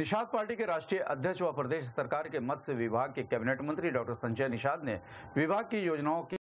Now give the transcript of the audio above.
निषाद पार्टी के राष्ट्रीय अध्यक्ष व प्रदेश सरकार के मत्स्य विभाग के कैबिनेट मंत्री डॉक्टर संजय निषाद ने विभाग की योजनाओं की